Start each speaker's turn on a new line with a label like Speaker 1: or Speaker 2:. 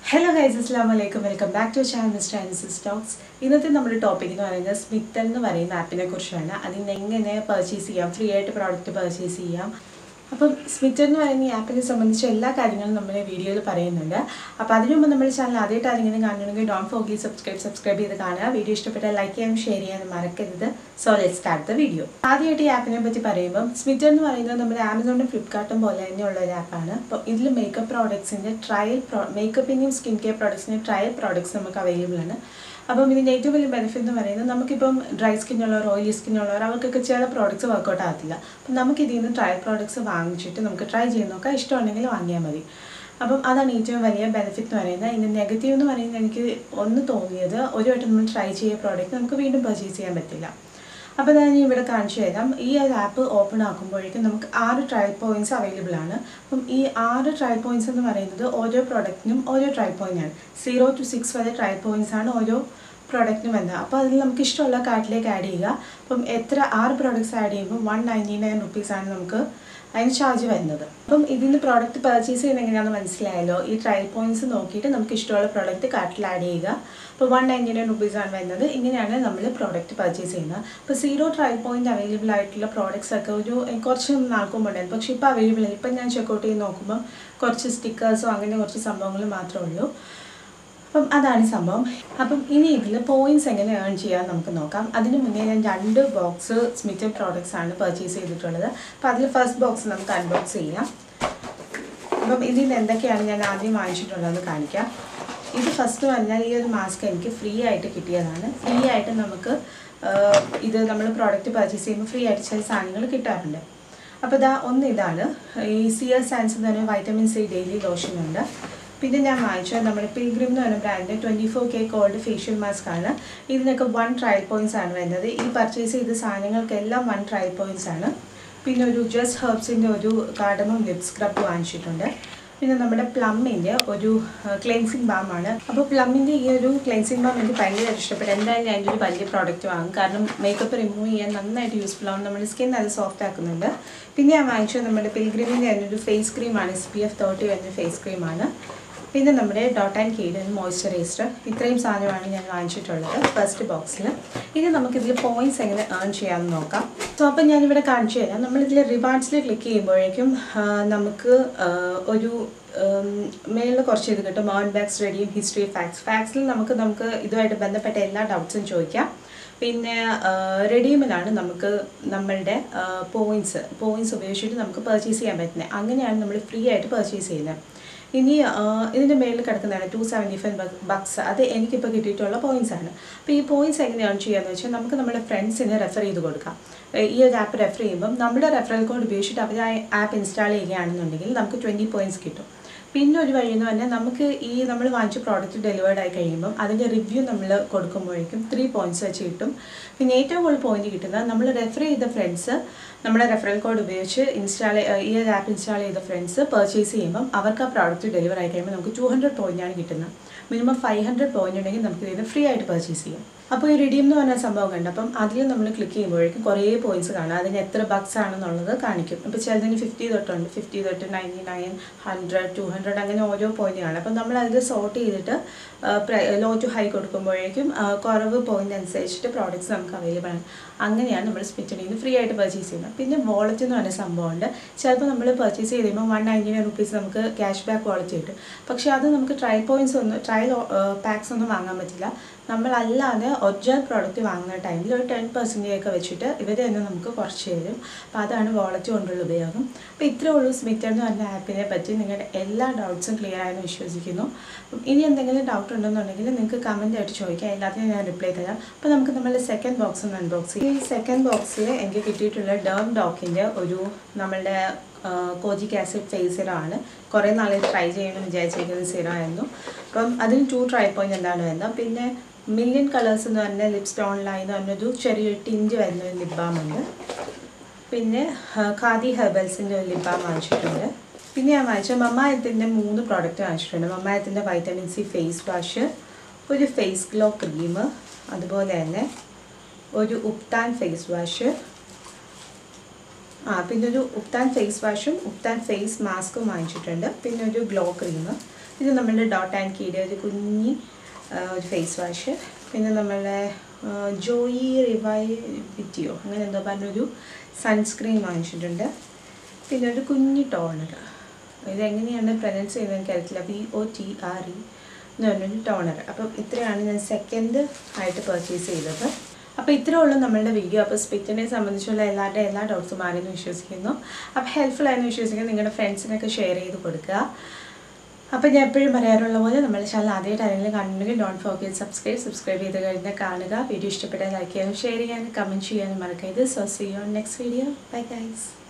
Speaker 1: Hello guys, Assalamualaikum. Welcome back to our channel Mr. and Mrs. Talks. ഇന്നത്തെ നമ്മുടെ topic എന്ന് പറയുന്നത് സ്മിത്തൻ എന്ന് പറയുന്ന ആപ്പിനെ കുറിച്ചാണ്. അതിന് എങ്ങനെ പർച്ചേസ് ചെയ്യാം, ഫ്രീ ആയിട്ട് പ്രോഡക്റ്റ് പർച്ചേസ് ചെയ്യാം. അപ്പം സ്മിത്തൻ എന്ന് പറയുന്ന ഈ ആപ്പിനെ സംബന്ധിച്ച എല്ലാ കാര്യങ്ങളും നമ്മുടെ വീഡിയോയിൽ പറയുന്നുണ്ട്. അപ്പോൾ അതിനു മുമ്പ് നമ്മുടെ ചാനൽ ആദ്യമായിട്ട് ആരെങ്കിലും കാണണമെങ്കിൽ ഡോണ്ട് ഫോർഗെറ്റ് സബ്സ്ക്രൈബ് ചെയ്ത് കാണുക. വീഡിയോ ഇഷ്ടപ്പെട്ടാൽ ലൈക്ക് ചെയ്യാനും ഷെയർ ചെയ്യാനും മറക്കരുത്. So let's start the video. ആദ്യമായിട്ട് ഈ ആപ്പിനെ പറ്റി പറയുമ്പോൾ സ്മിത്തൻ എന്ന് പറയുന്നത് നമ്മുടെ ആമസോണും ഫ്ലിപ്കാർട്ടും പോലെ തന്നെയുള്ള ഒരു ആപ്പാണ്. അപ്പോൾ ഇതിൽ മേക്കപ്പ് പ്രോഡക്ട്സിൻ്റെ മേക്കപ്പിൻ്റെയും സ്കിൻ കെയർ പ്രോഡക്ട്സിൻ്റെ ട്രയൽ പ്രോഡക്ട്സ് നമുക്ക് അവൈലബിൾ ആണ്. അപ്പം ഇതിൻ്റെ ഏറ്റവും വലിയ ബെനിഫിറ്റ് എന്ന് പറയുന്നത് നമുക്കിപ്പം ഡ്രൈ സ്കിന്നുള്ളവർ, ഓയിലി സ്കിന്നുള്ളവർ അവർക്കൊക്കെ ചില പ്രോഡക്റ്റ്സ് വർക്കൗട്ട് ആകത്തില്ല. അപ്പം നമുക്ക് ഇതിൽ നിന്ന് ട്രയൽ പ്രോഡക്ട്സ് വാങ്ങിച്ചിട്ട് നമുക്ക് ട്രൈ ചെയ്ത് നോക്കാം. ഇഷ്ടമുണ്ടെങ്കിൽ വാങ്ങിയാൽ മതി. അപ്പം അതാണ് ഏറ്റവും വലിയ ബെനിഫിറ്റ് എന്ന് പറയുന്നത്. ഇതിൻ്റെ നെഗറ്റീവ് എന്ന് പറയുന്നത് എനിക്ക് ഒന്ന് തോന്നിയത്, ഒരു വട്ടം നമ്മൾ ട്രൈ ചെയ്ത പ്രോഡക്റ്റ് നമുക്ക് വീണ്ടും പർച്ചേസ് ചെയ്യാൻ പറ്റില്ല. അപ്പോൾ ഞാൻ ഇവിടെ കാണിച്ചു തരാം. ഈ ഒരു ആപ്പ് ഓപ്പൺ ആക്കുമ്പോഴേക്കും നമുക്ക് 6 ട്രയൽ പോയിൻറ്റ്സ് അവൈലബിൾ ആണ്. അപ്പം ഈ 6 ട്രയൽ പോയിൻറ്റ്സ് എന്ന് പറയുന്നത് ഓരോ പ്രോഡക്റ്റിനും ഓരോ ട്രയൽ പോയിൻ്റാണ്. 0 to 6 വരെ ട്രയൽ പോയിൻറ്റ്സ് ആണ് ഓരോ പ്രോഡക്റ്റിനും വരുന്നത്. അപ്പോൾ അതിൽ നമുക്ക് ഇഷ്ടമുള്ള കാർട്ടിലേക്ക് ആഡ് ചെയ്യുക. അപ്പം 6 പ്രോഡക്റ്റ്സ് ആഡ് ചെയ്യുമ്പോൾ 199 റുപ്പീസാണ് നമുക്ക് അതിന് ചാർജ് വരുന്നത്. അപ്പം ഇതിൻ്റെ പ്രോഡക്റ്റ് പർച്ചേസ് ചെയ്യുന്നത് എങ്ങനെയാണെന്ന് മനസ്സിലായല്ലോ. ഈ ട്രയൽ പോയിൻറ്റ്സ് നോക്കിയിട്ട് നമുക്ക് ഇഷ്ടമുള്ള പ്രോഡക്റ്റ് കാർട്ടിൽ ആഡ് ചെയ്യുക. അപ്പോൾ 199 റുപ്പീസാണ് വരുന്നത്. ഇങ്ങനെയാണ് നമ്മൾ പ്രോഡക്റ്റ് പർച്ചേസ് ചെയ്യുന്നത്. അപ്പോൾ 0 ട്രയൽ പോയിൻറ്റ് അവൈലബിൾ ആയിട്ടുള്ള പ്രോഡക്റ്റ്സ് ഒക്കെ കുറച്ച് നാൾക്കുമ്പോണ്ടായിരുന്നു. പക്ഷേ ഇപ്പോൾ അവൈലബിൾ ആണ്. ഇപ്പം ഞാൻ ചെക്കൗട്ട് ചെയ്ത് നോക്കുമ്പോൾ കുറച്ച് സ്റ്റിക്കേഴ്സോ അങ്ങനെ കുറച്ച് സംഭവങ്ങൾ മാത്രമേ ഉള്ളൂ. അപ്പം അതാണ് സംഭവം. അപ്പം ഇനി ഇതിൽ പോയിൻറ്റ്സ് എങ്ങനെ ഏൺ ചെയ്യാൻ നമുക്ക് നോക്കാം. അതിന് മുന്നേ ഞാൻ 2 ബോക്സ് സ്മിത്തൻ പ്രോഡക്ട്സ് ആണ് പർച്ചേസ് ചെയ്തിട്ടുള്ളത്. അപ്പോൾ അതിൽ ഫസ്റ്റ് ബോക്സ് നമുക്ക് അൺബോക്സ് ചെയ്യാം. അപ്പം ഇതിൽ നിന്ന് എന്തൊക്കെയാണ് ഞാൻ ആദ്യം വാങ്ങിച്ചിട്ടുള്ളതെന്ന് കാണിക്കാം. ഇത് ഫസ്റ്റ് പറഞ്ഞാൽ ഈ ഒരു മാസ്ക് എനിക്ക് ഫ്രീ ആയിട്ട് കിട്ടിയതാണ്. ഫ്രീ ആയിട്ട് നമുക്ക് ഇത് നമ്മൾ പ്രോഡക്റ്റ് പർച്ചേസ് ചെയ്യുമ്പോൾ ഫ്രീ ആയിട്ട് ചില സാധനങ്ങൾ കിട്ടാറുണ്ട്. അപ്പോൾ ഇതാണ് ഈ സിയർ സയൻസ് എന്ന് പറഞ്ഞ വൈറ്റമിൻ സി ഡെയിലി ലോഷനുണ്ട്. പിന്നെ ഞാൻ വാങ്ങിച്ചത് നമ്മുടെ പിൽഗ്രിം എന്ന് പറഞ്ഞ brand 24K called facial mask ആണ്. ഇതിനൊക്കെ 1 ട്രയൽ പോയിൻറ്റ്സ് ആണ് വരുന്നത്. ഈ പർച്ചേസ് ചെയ്ത സാധനങ്ങൾക്കെല്ലാം 1 ട്രയൽ പോയിൻറ്റ്സ് ആണ്. പിന്നെ ഒരു ജസ്റ്റ് ഹെർബ്സിൻ്റെ ഒരു കാർഡമം ലിപ് സ്ക്രബ് വാങ്ങിച്ചിട്ടുണ്ട്. പിന്നെ നമ്മുടെ പ്ലമ്മിൻ്റെ ഒരു ക്ലെൻസിങ് ബാം ആണ്. അപ്പോൾ പ്ലമ്മിൻ്റെ ഈ ഒരു ക്ലെൻസിങ് ബാം എനിക്ക് ഭയങ്കര ഇഷ്ടപ്പെട്ടു. എന്തായാലും അതിൻ്റെ ഒരു വലിയ പ്രോഡക്റ്റ് വാങ്ങും. കാരണം മേക്കപ്പ് റിമൂവ് ചെയ്യാൻ നന്നായിട്ട് യൂസ്ഫുൾ ആവും. നമ്മുടെ സ്കിൻ അത് സോഫ്റ്റ് ആക്കുന്നുണ്ട്. പിന്നെ ഞാൻ വാങ്ങിച്ചത് നമ്മുടെ പിൽഗ്രിമിൻ്റെ ഒരു ഫേസ് ക്രീമാണ്. SPF 30 വരുന്ന ഫേസ് ക്രീമാണ്. പിന്നെ നമ്മുടെ ഡോട്ട് ആൻഡ് കീയുടെ മോയ്സ്ചറൈസർ. ഇത്രയും സാധനമാണ് ഞാൻ വാങ്ങിച്ചിട്ടുള്ളത് ഫസ്റ്റ് ബോക്സിൽ. ഇനി നമുക്കിതിൽ പോയിൻറ്റ്സ് എങ്ങനെ ഏൺ ചെയ്യാമെന്ന് നോക്കാം. സോ അപ്പം ഞാനിവിടെ കാണിച്ചു തരാം. നമ്മളിതിൽ റിവാർഡ്സിൽ ക്ലിക്ക് ചെയ്യുമ്പോഴേക്കും നമുക്ക് ഒരു മേളിൽ കുറച്ച് ഇത് കിട്ടും. ഏൺ ബാക്സ്, റെഡീം, ഹിസ്റ്ററി, ഫാക്ട്സിൽ നമുക്ക് ഇതുമായിട്ട് ബന്ധപ്പെട്ട എല്ലാ ഡൗട്ട്സും ചോദിക്കാം. പിന്നെ റെഡീമിലാണ് നമുക്ക് നമ്മളുടെ പോയിൻറ്റ്സ് ഉപയോഗിച്ചിട്ട് നമുക്ക് പർച്ചേസ് ചെയ്യാൻ പറ്റുന്നത്. അങ്ങനെയാണ് നമ്മൾ ഫ്രീ ആയിട്ട് പർച്ചേസ് ചെയ്യുന്നത്. ഇനി ഇതിൻ്റെ മേളിൽ കിടക്കുന്നതാണ് 275 ബക്സ്. അത് എനിക്കിപ്പോൾ കിട്ടിയിട്ടുള്ള പോയിൻറ്റ്സ് ആണ്. അപ്പോൾ ഈ പോയിൻറ്റ്സ് എങ്ങനെയാണ് ചെയ്യാന്ന് വെച്ചാൽ നമുക്ക് നമ്മുടെ ഫ്രണ്ട്സിനെ റെഫർ ചെയ്ത് കൊടുക്കാം. ഈ ഒരു ആപ്പ് റെഫർ ചെയ്യുമ്പം നമ്മുടെ റെഫറൽ കോഡ് ഉപയോഗിച്ചിട്ട് അവർ ആ ആപ്പ് ഇൻസ്റ്റാൾ ചെയ്യുകയാണെന്നുണ്ടെങ്കിൽ നമുക്ക് 20 പോയിൻറ്റ്സ് കിട്ടും. പിന്നെ ഒരു വഴി എന്ന് പറഞ്ഞാൽ നമുക്ക് നമ്മൾ വാങ്ങിച്ച പ്രോഡക്റ്റ് ഡെലിവേർഡ് ആയി കഴിയുമ്പം അതിൻ്റെ റിവ്യൂ നമ്മൾ കൊടുക്കുമ്പോഴേക്കും 3 പോയിൻറ്റ്സ് വെച്ച് കിട്ടും. പിന്നെ ഏറ്റവും കൂടുതൽ പോയിന്റ് കിട്ടുന്നത് നമ്മൾ റെഫർ ചെയ്ത ഫ്രണ്ട്സ് നമ്മുടെ റെഫറൽ കോഡ് ഉപയോഗിച്ച് ഈ ഒരു ആപ്പ് ഇൻസ്റ്റാൾ ചെയ്ത ഫ്രണ്ട്സ് പർച്ചേസ് ചെയ്യുമ്പം അവർക്ക് ആ പ്രോഡക്റ്റ് ഡെലിവർ ആയി കഴിയുമ്പോൾ നമുക്ക് 200 പോയിൻ്റാണ് കിട്ടുന്നത്. മിനിമം 500 പോയിന്റ് ഉണ്ടെങ്കിൽ നമുക്ക് ഇതിന് ഫ്രീ ആയിട്ട് പർച്ചേസ് ചെയ്യാം. അപ്പോൾ ഈ റിഡീം എന്ന് പറഞ്ഞ സംഭവം കണ്ട് അപ്പം അതിൽ നമ്മൾ ക്ലിക്ക് ചെയ്യുമ്പോഴേക്കും കുറേ പോയിൻറ്റ്സ് കാണാം. അതിന് എത്ര ബക്സ് ആണെന്നുള്ളത് കാണിക്കും. ഇപ്പോൾ ചിലതിന് 50 തൊട്ടുണ്ട്. 50 തൊട്ട് 99, 100, 200 അങ്ങനെ ഓരോ പോയിന്റ് കാണാം. അപ്പം നമ്മൾ അത് സോർട്ട് ചെയ്തിട്ട് ലോ ടു ഹൈ കൊടുക്കുമ്പോഴേക്കും കുറവ് പോയിന്റ് അനുസരിച്ചിട്ട് പ്രോഡക്റ്റ്സ് നമുക്ക് അവൈലബിൾ ആണ്. അങ്ങനെയാണ് നമ്മൾ സ്മിത്തനിൽ നിന്ന് ഫ്രീ ആയിട്ട് പർച്ചേസ് ചെയ്യുന്നത്. പിന്നെ വാളറ്റ് എന്ന് പറഞ്ഞ സംഭവമുണ്ട്. ചിലപ്പോൾ നമ്മൾ പർച്ചേസ് ചെയ്ത് കഴിയുമ്പോൾ 199 റുപ്പീസ് നമുക്ക് ക്യാഷ് ബാക്ക് വാളറ്റ് കിട്ടും. പക്ഷേ അത് നമുക്ക് ട്രയൽ പാക്സ് ഒന്നും വാങ്ങാൻ പറ്റില്ല. നമ്മളല്ലാതെ ഒറിജിനൽ പ്രോഡക്റ്റ് വാങ്ങുന്ന ടൈമിൽ ഒരു 10% ഒക്കെ വെച്ചിട്ട് ഇവർ തന്നെ നമുക്ക് കുറച്ച് തരും. അപ്പോൾ അതാണ് വാളറ്റ് കൊണ്ടുള്ള ഉപയോഗം. അപ്പോൾ ഇത്രയേ ഉള്ളൂ സ്മിത്തൻ എന്ന് പറഞ്ഞ ആപ്പിനെ പറ്റി. നിങ്ങളുടെ എല്ലാ ഡൗട്ട്സും ക്ലിയർ ആയെന്ന് വിശ്വസിക്കുന്നു. ഇനി എന്തെങ്കിലും ഡൗട്ട് ഉണ്ടെന്നുണ്ടെങ്കിൽ നിങ്ങൾക്ക് കമൻ്റ് ആയിട്ട് ചോദിക്കാം. എല്ലാത്തിനും ഞാൻ റിപ്ലൈ തരാം. അപ്പോൾ നമുക്ക് നമ്മളുടെ സെക്കൻഡ് ബോക്സ് ഒന്ന് അൺബോക്സ് ചെയ്യാം. ഈ സെക്കൻഡ് ബോക്സിൽ എനിക്ക് കിട്ടിയിട്ടുള്ള ഡേം ഡോക്കിൻ്റെ ഒരു നമ്മളുടെ കോജിക് ആസിഡ് ഫേസ് സിറമാണ്. കുറേ നാളെ ട്രൈ ചെയ്യണമെന്ന് വിചാരിച്ചിരിക്കുന്ന സിറമായിരുന്നു. അപ്പം അതിന് 2 ട്രയൽ പോയിൻ്റ് എന്താണ് വരുന്നത്. പിന്നെ മില്യൺ കളേഴ്സ് എന്ന് പറഞ്ഞ ലിപ് സ്റ്റോൺ ലൈൻ എന്ന് പറഞ്ഞൊരു ചെറിയൊരു ടിഞ്ച് വരുന്ന ഒരു ലിപ് ബാം ഉണ്ട്. പിന്നെ ഖാദി ഹെർബൽസിൻ്റെ ഒരു ലിപ് ബാം വാങ്ങിച്ചിട്ടുണ്ട്. പിന്നെ ഞാൻ വാങ്ങിച്ച മമ്മായത്തിൻ്റെ 3 പ്രോഡക്റ്റ് വാങ്ങിച്ചിട്ടുണ്ട്. മമ്മായത്തിൻ്റെ വൈറ്റമിൻ സി ഫേസ് വാഷ്, ഒരു ഫേസ് ഗ്ലോ ക്രീം, അതുപോലെ തന്നെ ഒരു ഉപ്താൻ ഫേസ് വാഷ്, പിന്നെ ഒരു ഉപ്താൻ ഫേസ് വാഷും ഉപ്താൻ ഫേസ് മാസ്കും വാങ്ങിച്ചിട്ടുണ്ട്. പിന്നെ ഒരു ഗ്ലോ ക്രീം. ഇത് നമ്മളുടെ ഡോട്ട് ആൻഡ് കീയുടെ ഒരു കുഞ്ഞി ഒരു ഫേസ് വാഷ്. പിന്നെ നമ്മളുടെ ജോയി റിവൈവിറ്റിയോ അങ്ങനെ എന്തോ പറഞ്ഞൊരു സൺസ്ക്രീൻ വാങ്ങിച്ചിട്ടുണ്ട്. പിന്നെ ഒരു കുഞ്ഞി ടോണർ. ഇതെങ്ങനെയാണ് പ്രൊനൗൺസ് ചെയ്യുന്നത് എനിക്കറിയത്തില്ല. VOTRE എന്ന് പറഞ്ഞൊരു ടോണർ. അപ്പം ഇത്രയാണ് ഞാൻ സെക്കൻഡ് ആയിട്ട് പർച്ചേസ് ചെയ്തത്. അപ്പോൾ ഇത്രയേ ഉള്ളൂ നമ്മളുടെ വീഡിയോ. അപ്പോൾ സ്മിത്തിനെ സംബന്ധിച്ചുള്ള എല്ലാ ഡൗട്ട്സും മാറിയെന്ന് വിശ്വസിക്കുന്നു. അപ്പോൾ ഹെൽപ്ഫുൾ ആയെന്ന് വിശ്വസിക്കുന്നു. നിങ്ങളുടെ ഫ്രണ്ട്സിനൊക്കെ ഷെയർ ചെയ്ത് കൊടുക്കുക. അപ്പോൾ ഞാൻ എപ്പോഴും പറയാറുള്ള പോലെ നമ്മുടെ ചാനൽ ആദ്യമായിട്ട് ആരെങ്കിലും കാണുന്നുണ്ടെങ്കിൽ ഡോണ്ട് ഫോർഗെറ്റ് സബ്സ്ക്രൈബ് ചെയ്ത് കഴിഞ്ഞാൽ കാണുക. വീഡിയോ ഇഷ്ടപ്പെട്ടാൽ ലൈക്ക് ചെയ്യാനും ഷെയർ ചെയ്യാനും കമൻറ്റ് ചെയ്യാനും മറക്കരുത്. So see you on next video. Bye guys.